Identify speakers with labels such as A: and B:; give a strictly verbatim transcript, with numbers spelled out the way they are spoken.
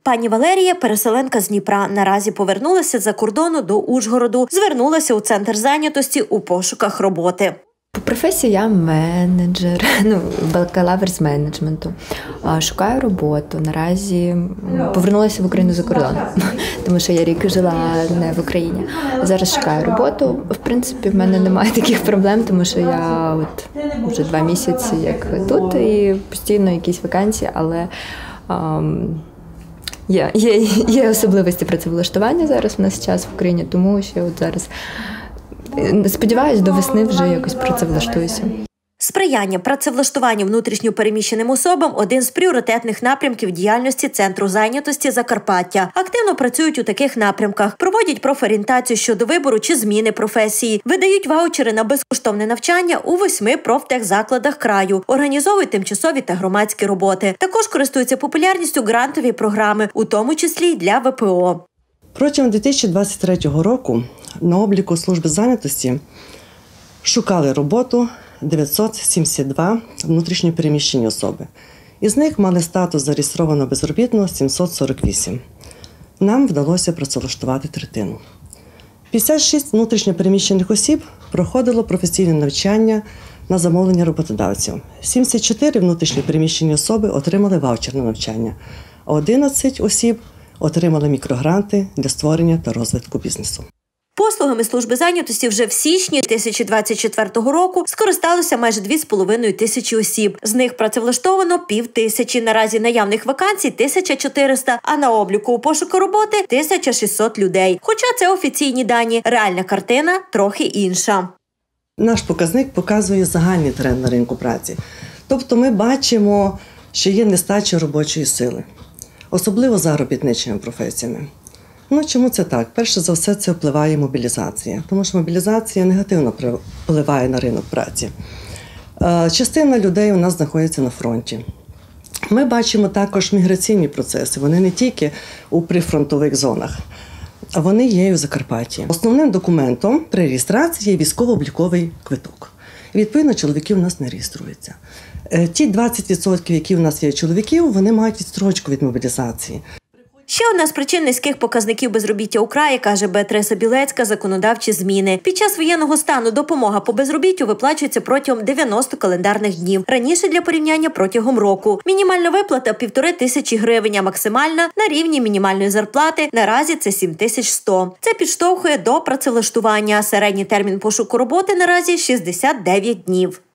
A: Пані Валерія – переселенка з Дніпра. Наразі повернулася з-за кордону до Ужгороду. Звернулася у центр зайнятості у пошуках роботи.
B: По професії я менеджер, ну, бакалавр з менеджменту. Шукаю роботу. Наразі повернулася в Україну за кордон, тому що я рік жила не в Україні. Зараз шукаю роботу. В принципі, в мене немає таких проблем, тому що я от вже два місяці як тут і постійно якісь вакансії, але ем, є, є, є особливості працевлаштування зараз у нас час в Україні, тому що от зараз сподіваюсь, до весни вже якось працевлаштуюся.
A: Сприяння працевлаштуванню внутрішньо переміщеним особам – один з пріоритетних напрямків діяльності Центру зайнятості Закарпаття. Активно працюють у таких напрямках, проводять профорієнтацію щодо вибору чи зміни професії, видають ваучери на безкоштовне навчання у восьми профтехзакладах краю, організовують тимчасові та громадські роботи. Також користуються популярністю грантові програми, у тому числі й для ВПО.
C: Протягом дві тисячі двадцять третього року на обліку служби зайнятості шукали роботу дев'ятсот сімдесят два внутрішньо переміщені особи. Із них мали статус зареєстрованого безробітного сімсот сорок вісім. Нам вдалося працевлаштувати третину. п'ятдесят шість внутрішньо переміщених осіб проходило професійне навчання на замовлення роботодавців. сімдесят чотири внутрішньо переміщені особи отримали ваучерне навчання, а одинадцять осіб отримали мікрогранти для створення та розвитку бізнесу.
A: Послугами служби зайнятості вже в січні дві тисячі двадцять четвертого року скористалося майже дві з половиною тисячі осіб. З них працевлаштовано пів тисячі. Наразі наявних вакансій – тисяча чотириста, а на обліку у пошуку роботи – тисяча шістсот людей. Хоча це офіційні дані, реальна картина трохи інша.
C: Наш показник показує загальний тренд на ринку праці. Тобто ми бачимо, що є нестача робочої сили, особливо заробітничими професіями. Ну, чому це так? Перше за все, це впливає мобілізація, тому що мобілізація негативно впливає на ринок праці. Частина людей у нас знаходиться на фронті. Ми бачимо також міграційні процеси, вони не тільки у прифронтових зонах, а вони є і у Закарпатті. Основним документом при реєстрації є військово-обліковий квиток. І, відповідно, чоловіки у нас не реєструються. Ті двадцять відсотків, які у нас є чоловіків, вони мають відстрочку від мобілізації.
A: Ще одна з причин низьких показників безробіття у краї, каже Беатриса Білецька, законодавчі зміни. Під час воєнного стану допомога по безробіттю виплачується протягом дев'яноста календарних днів. Раніше для порівняння протягом року. Мінімальна виплата – півтори тисячі гривень, а максимальна – на рівні мінімальної зарплати. Наразі це сім тисяч сто. Це підштовхує до працевлаштування. Середній термін пошуку роботи наразі – шістдесят дев'ять днів.